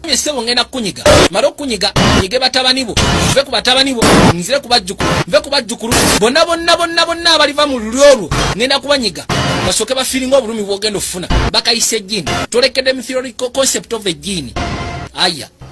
Sebo ngenda kunyiga. Maro kunyiga, nyige batabani bo. Nve ku batabani bo, nzire ku bajjukulu. Nve ku bajjukulu. Bonna abaliva mu lulyo. Ngenda kubanyiga. Basoke bafiringa obulumi bwogenda ofuna. Bakayise jini. Tolekedde theoretical concept of a jini. Aya.